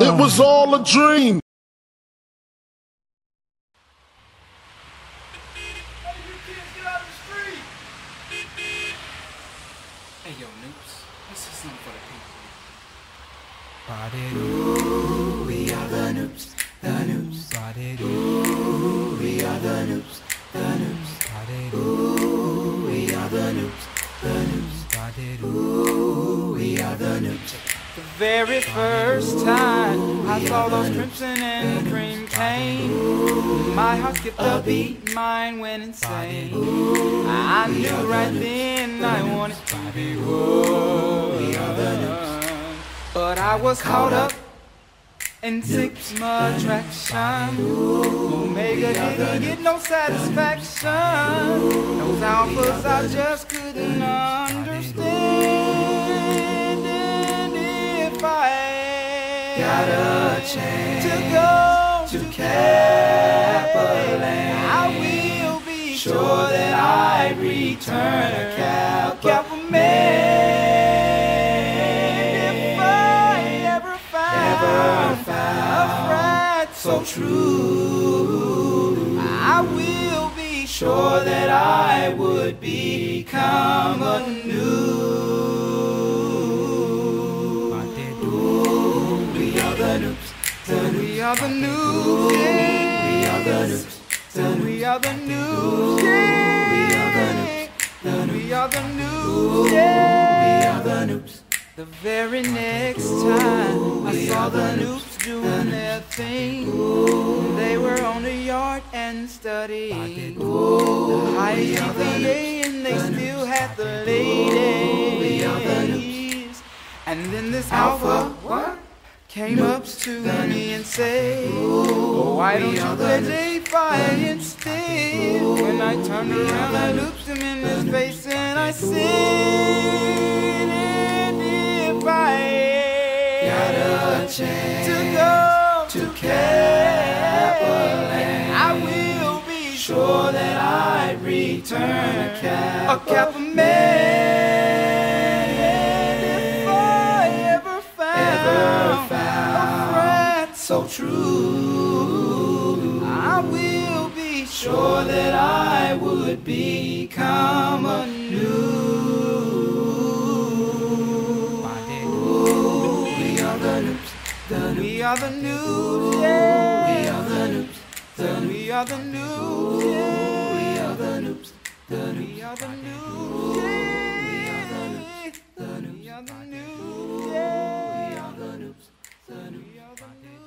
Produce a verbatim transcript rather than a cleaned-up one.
It was all a dream. Hey yo, Nupes, this is something for the people. Ooh, we are the Nupes, the Nupes. Ooh, we are the Nupes, the Nupes. Ooh, we are the Nupes, the Nupes. Ooh, we are the Nupes. The very first time I saw those crimson and cream cane, my heart skipped a beat, mine went insane. I knew right then I wanted to be one, but I was caught up in Sigma attraction. Omega didn't get no satisfaction. Those alphas I just couldn't understand. And if I Got a chance to go to Capeland, I will be sure that I return a Cap man. If I ever found, Ever a found friend so true, I will be sure that I would become a new. Ooh, we are the Nupes, the Nupes. We are the Nupes, We are the Nupes, the Nupes. we are the Nupes, We are the Nupes, the Nupes. we are the Nupes, We are the Nupes. The very next time I saw the Nupes doing their thing, they were on the yard and studying the high G P A, and they still had the ladies. And then this alpha came up to me and said, oh, why don't you play J five instead? When I turned around, I looped him in his face and I said, and if I Got a chance to go to Capeland, I will be sure that I return a Cap. a Kappa man. If I ever found, Ever a found friend so true, I will be sure that I would become a new. Ooh, we are the Nupes, the Nupes. We are the Nupes, We yeah. are the Nupes, the Nupes. We are the Nupes, We yeah. are the Nupes, the We Nupes. are the Nupes, We yeah. are the Nupes, the We Nupes. are the Nupes, We yeah. are the Nupes, the Nupes. We are the Nupes.